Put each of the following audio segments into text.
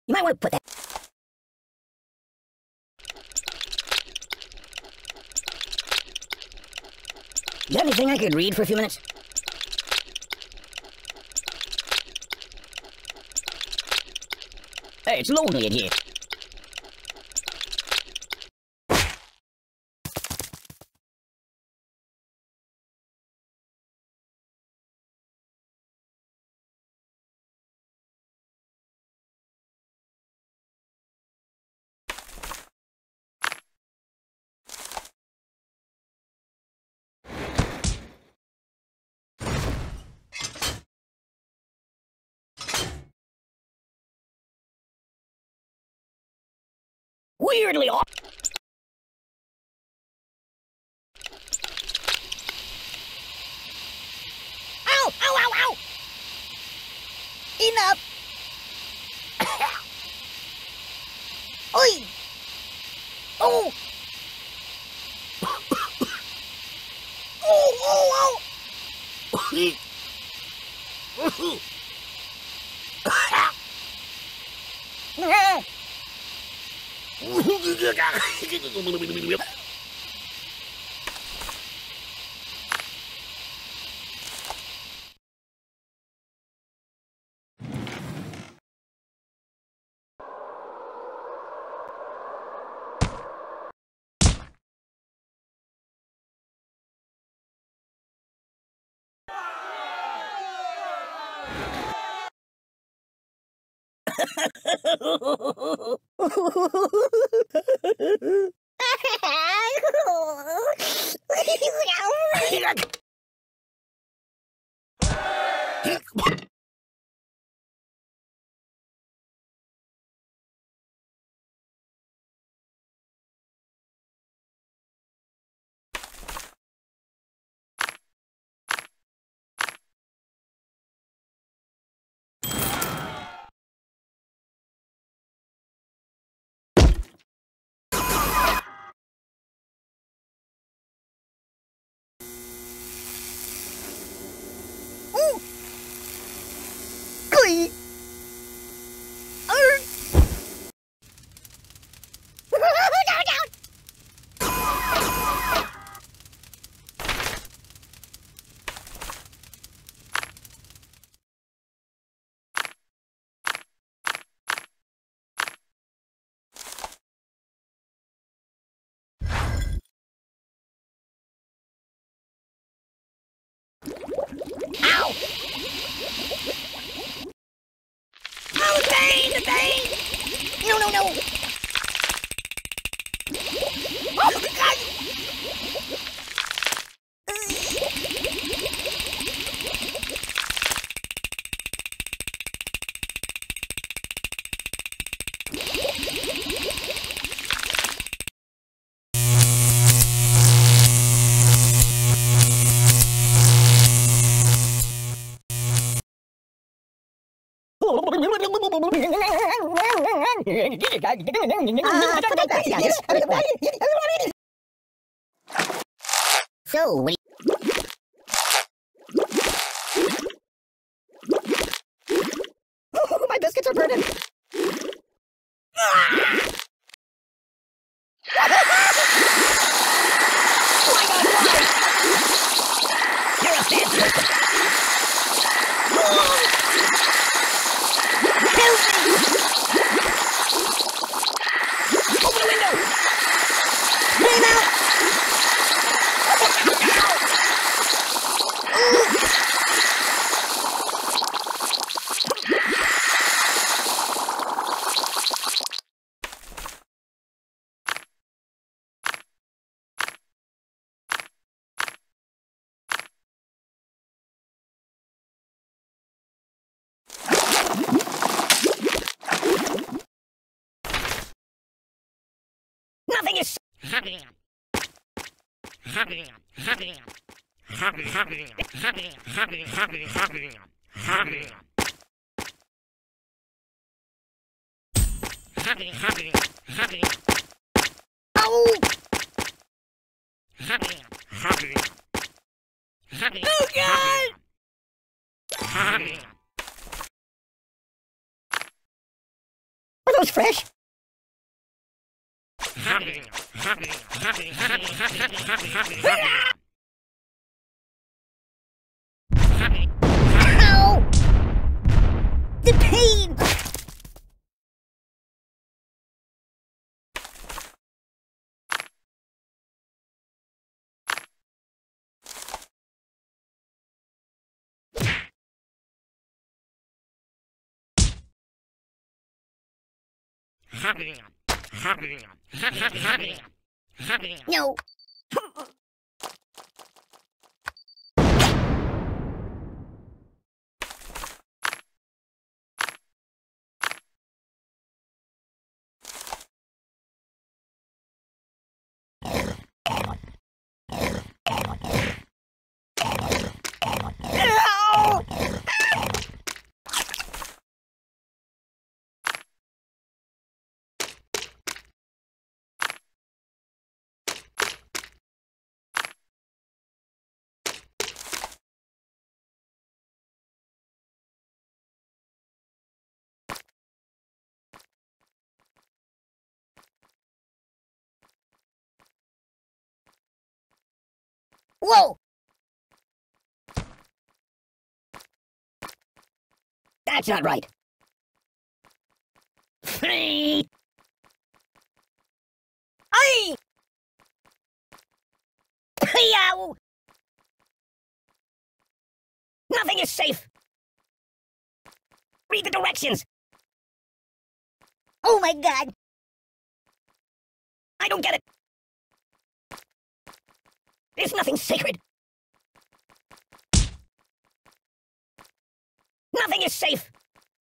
You might want to put that. You have anything I could read for a few minutes? Hey, it's lonely in here. Weirdly off. Ow! Ow! Ow! Ow! Enough! Oi! Oh! Oh! Oh! Ow! Oh, the pain! The pain! No, no, no! Oh, God! So, what my biscuits are burning. You're a bad person. Help me! Open the window! Clean out! Nothing is Oh! Oh, God! fresh? Ow! The pain! No. Whoa! That's not right. Aye! Yow! Nothing is safe. Read the directions. Oh my God! I don't get it. There's nothing sacred. Nothing is safe.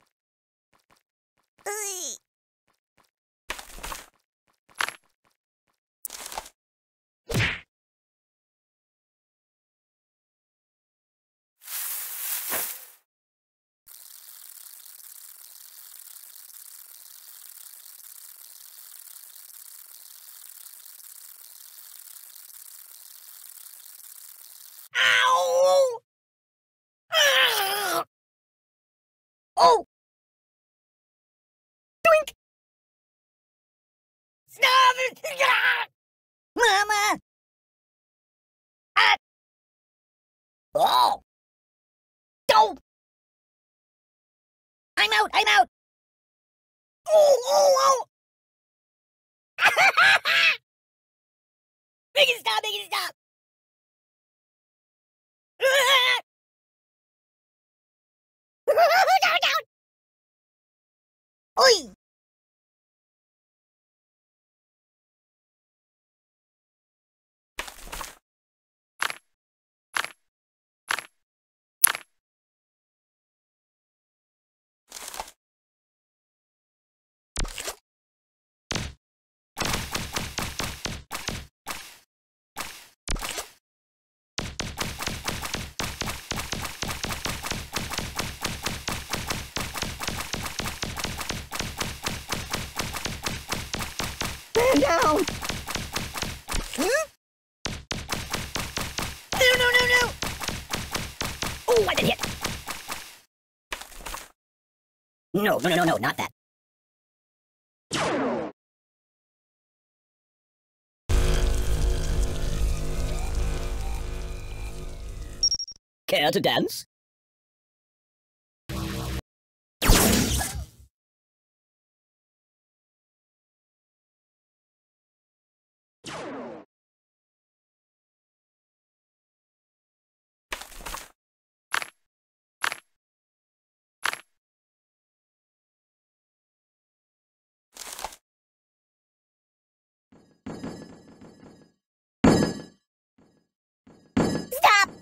Ow! Ah! Oh! Doink! Stop it! Mama! Ah! Oh! Don't! I'm out! I'm out! Oh! Oh! Oh! Make it stop! Make it stop! Down! Down! Oi! Stand down! Huh? No, no, no, no! Oh, I've been hit! No, no, no, no, no, not that. Care to dance? Stop!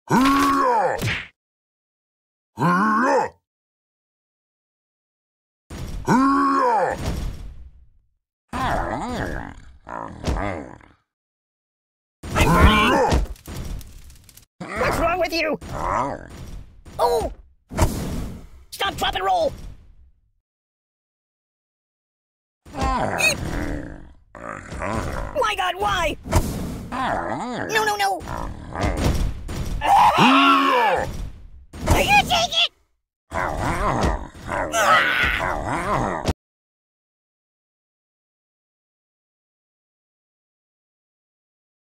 What's wrong with you? Oh! Stop, drop, and roll! My God, why? No, no, no!